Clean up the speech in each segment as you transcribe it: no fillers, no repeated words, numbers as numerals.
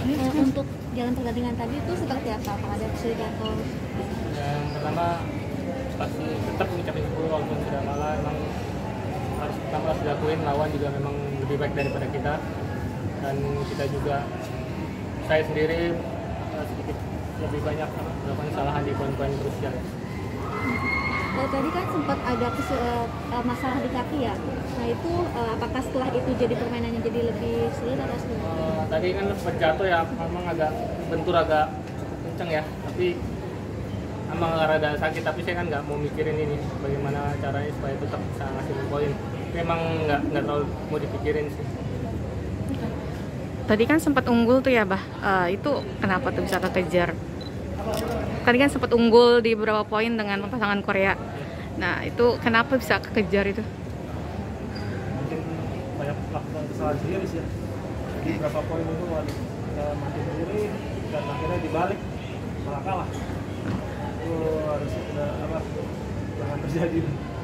Untuk jalan pertandingan tadi itu seperti apa? Apakah ada kesulitan atau? Yang pertama pasti tetap mencapai 10 walaupun sudah kalah. Emang harus dilakuin, lawan juga memang lebih baik daripada kita, dan kita juga, saya sendiri sedikit lebih banyak melakukan kesalahan di poin-poin krusial. Tadi kan sempat ada masalah di kaki ya. Nah itu apakah setelah itu jadi permainannya jadi lebih sulit atau sebenarnya? Tadi kan sempat jatuh ya, memang agak bentur agak kenceng ya, tapi emang rada sakit, tapi saya kan nggak mau mikirin ini bagaimana caranya supaya tetap bisa ngasih poin. Tapi emang nggak terlalu mau dipikirin sih. Tadi kan sempat unggul tuh ya, Bah. Itu kenapa tuh bisa kekejar? Tadi kan sempat unggul di beberapa poin dengan pasangan Korea. Nah, itu kenapa bisa kekejar itu? Mungkin banyak melakukan kesalahan sendiri sih ya. Jadi beberapa poin itu kita mati sendiri dan akhirnya dibalik malah kalah. Itu harus jangan terjadi.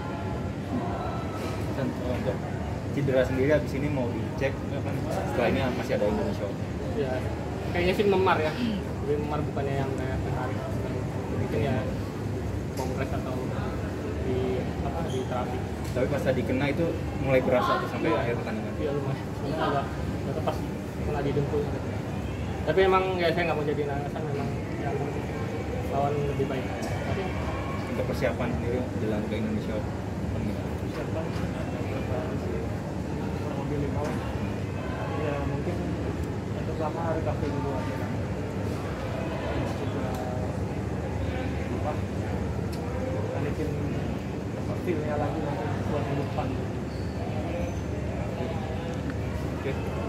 Dan untuk cedera sendiri habis ini mau dicek kan, setelah ini masih ada Indonesia. Ya, kayaknya sih memar ya, lebih memar bukannya yang kayak menarik. Mungkin ya kompres atau di terapi. Tapi pas tadi kena itu mulai berasa tuh sampai akhir pertandingan. Iya lumayan, agak pas kena di dengkul. Tapi emang ya saya nggak mau jadi alasan, memang yang lawan lebih baik. Untuk persiapan sendiri jelang ke Indonesia Persiapan kurang lebih 5 lah. Ya mungkin yang pertama recovery dulu aja. Terus juga balikin feelnya lagi nanti buat minggu depan. Oke.